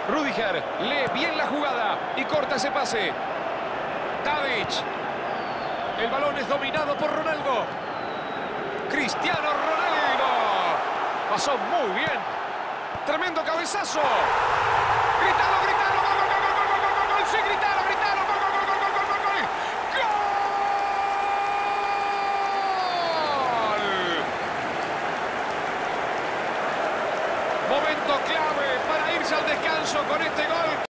Rüdiger lee bien la jugada y corta ese pase. Tadic. El balón es dominado por Ronaldo. Cristiano Ronaldo. Pasó muy bien. Tremendo cabezazo. Gritalo, gritalo. Gol, gol, gol, gol, gol, gol, gol, gol. Sí, gritalo, gritalo. Gol, gol, gol, gol, gol, gol, gol, gol. ¡Gol! Momento clave para irse al descanso con este gol.